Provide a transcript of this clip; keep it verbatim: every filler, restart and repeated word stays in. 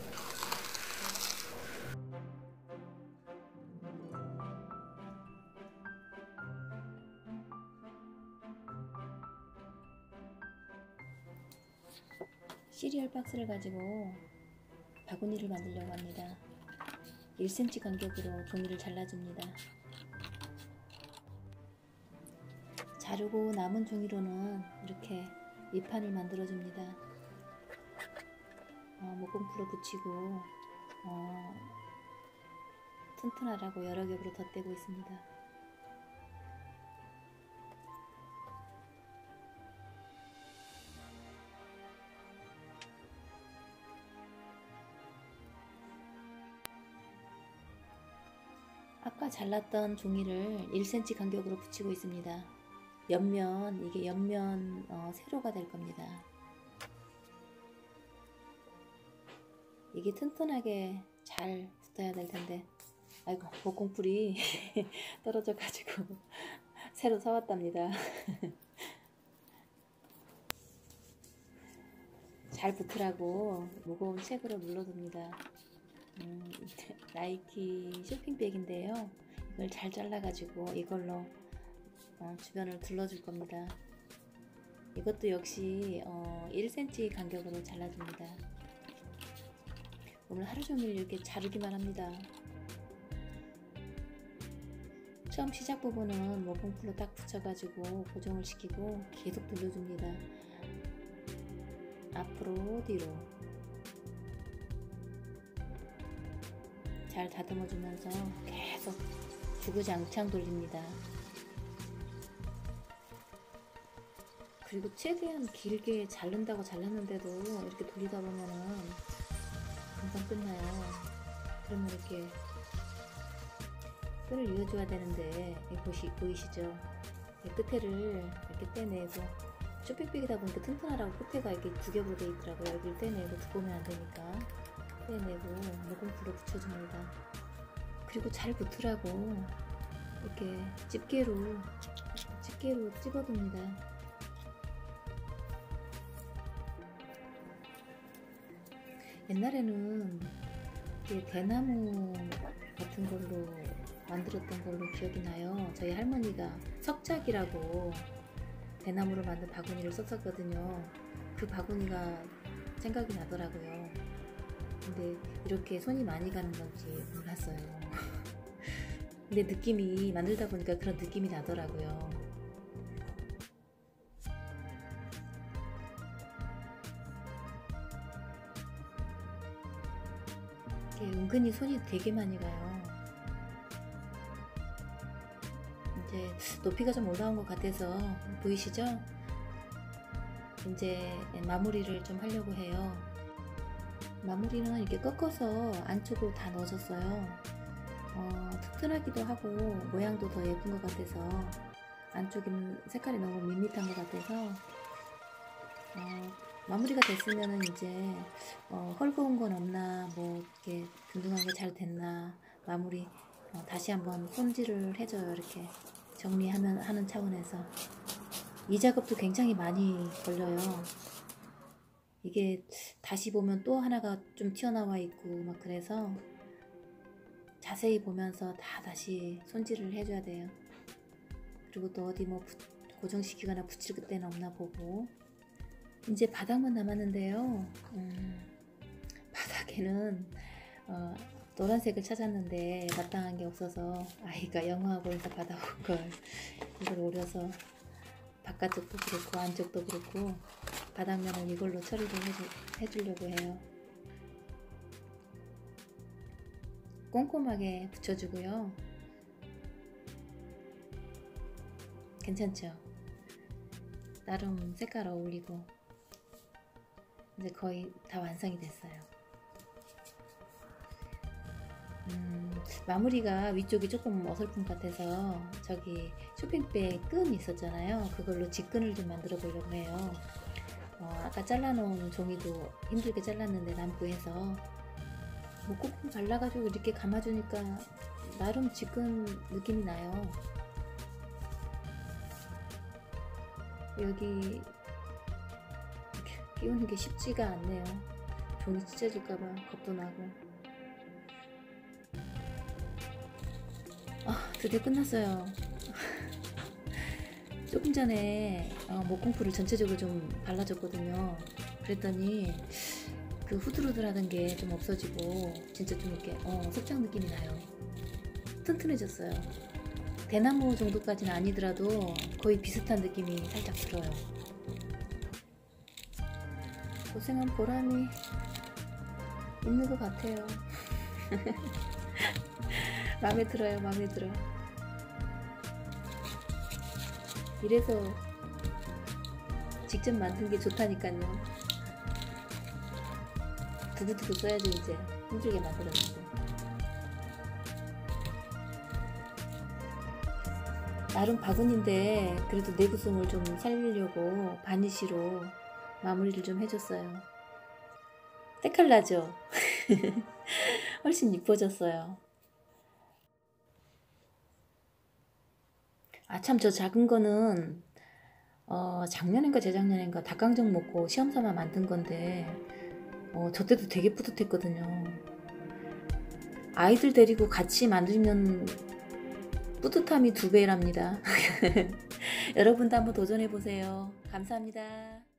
시리얼 박스를 가지고 바구니를 만들려고 합니다. 일 센티미터 간격으로 종이를 잘라줍니다. 자르고 남은 종이로는 이렇게 밑판을 만들어줍니다. 어, 목공풀로 붙이고 어, 튼튼하라고 여러 겹으로 덧대고 있습니다. 아까 잘랐던 종이를 일 센티미터 간격으로 붙이고 있습니다. 옆면, 이게 옆면 어, 세로가 될 겁니다. 이게 튼튼하게 잘 붙어야 될 텐데, 아이고, 목공풀이 떨어져 가지고 새로 사왔답니다. 잘 붙으라고 무거운 책으로 눌러줍니다. 음, 나이키 쇼핑백인데요. 이걸 잘 잘라가지고 이걸로 어, 주변을 둘러줄 겁니다. 이것도 역시 어, 일 센티미터 간격으로 잘라줍니다. 오늘 하루 종일 이렇게 자르기만 합니다. 처음 시작 부분은 목공풀로 딱 붙여가지고 고정을 시키고 계속 돌려줍니다. 앞으로 뒤로 잘 다듬어 주면서 계속 주구장창 돌립니다. 그리고 최대한 길게 자른다고 잘랐는데도 이렇게 돌리다 보면은 금방 끝나요. 그러면 이렇게 끈을 이어줘야 되는데, 보시, 보이시죠? 끝에를 이렇게 떼내고, 쇼핑백이다 보니까 튼튼하라고 끝에가 이렇게 두 겹으로 되어 있더라고요. 여기를 떼내고 두고 오면 안 되니까 떼내고 목공풀로 붙여줍니다. 그리고 잘 붙으라고 이렇게 집게로 집게로 찝어둡니다. 옛날에는 대나무 같은 걸로 만들었던 걸로 기억이 나요. 저희 할머니가 석작이라고 대나무로 만든 바구니를 썼었거든요. 그 바구니가 생각이 나더라고요. 근데 이렇게 손이 많이 가는 건지 몰랐어요. 근데 느낌이, 만들다 보니까 그런 느낌이 나더라고요. 은근히 손이 되게 많이 가요. 이제 높이가 좀 올라온 것 같아서, 보이시죠? 이제 마무리를 좀 하려고 해요. 마무리는 이렇게 꺾어서 안쪽으로 다 넣어줬어요. 어, 튼튼하기도 하고 모양도 더 예쁜 것 같아서, 안쪽에 색깔이 너무 밋밋한 것 같아서 어, 마무리가 됐으면은 이제 어, 헐거운 건 없나, 뭐 이렇게 든든한 게 잘 됐나, 마무리 어, 다시 한번 손질을 해줘요. 이렇게 정리하면 하는 차원에서. 이 작업도 굉장히 많이 걸려요. 이게 다시 보면 또 하나가 좀 튀어나와 있고 막, 그래서 자세히 보면서 다 다시 손질을 해줘야 돼요. 그리고 또 어디 뭐 고정시키거나 붙일 때는 없나 보고. 이제 바닥만 남았는데요. 음, 바닥에는 어, 노란색을 찾았는데 마땅한 게 없어서 아이가 영어학원에서 받아온 걸 이걸 오려서 바깥쪽도 그렇고 안쪽도 그렇고 바닥면은 이걸로 처리를 해주, 해주려고 해요. 꼼꼼하게 붙여주고요. 괜찮죠? 나름 색깔 어울리고. 이제 거의 다 완성이 됐어요. 음, 마무리가 위쪽이 조금 어설픈 것 같아서 저기 쇼핑백 끈 있었잖아요. 그걸로 직끈을 좀 만들어 보려고 해요. 어, 아까 잘라놓은 종이도 힘들게 잘랐는데 남고 해서 뭐 꾹꾹 발라가지고 이렇게 감아주니까 나름 직근 느낌이 나요. 여기 끼우는 게 쉽지가 않네요. 종이 찢어질까봐 겁도 나고. 아, 드디어 끝났어요. 조금 전에 어, 목공풀을 전체적으로 좀 발라줬거든요. 그랬더니 그 후들후들하던 게 좀 없어지고 진짜 좀 이렇게 어, 색장 느낌이 나요. 튼튼해졌어요. 대나무 정도까지는 아니더라도 거의 비슷한 느낌이 살짝 들어요. 고생한 보람이 있는 것 같아요. 마음에 들어요. 마음에 들어. 이래서 직접 만든 게 좋다니까요. 두고두고 써야죠. 이제 힘들게 만들었는데. 나름 바구니인데 그래도 내구성을 좀 살리려고 바니쉬로 마무리를 좀 해줬어요. 때깔나죠? 훨씬 이뻐졌어요. 아, 참, 저 작은 거는 어, 작년인가 재작년인가 닭강정 먹고 시험삼아 만든 건데 어, 저 때도 되게 뿌듯했거든요. 아이들 데리고 같이 만들면 뿌듯함이 두 배랍니다. 여러분도 한번 도전해보세요. 감사합니다.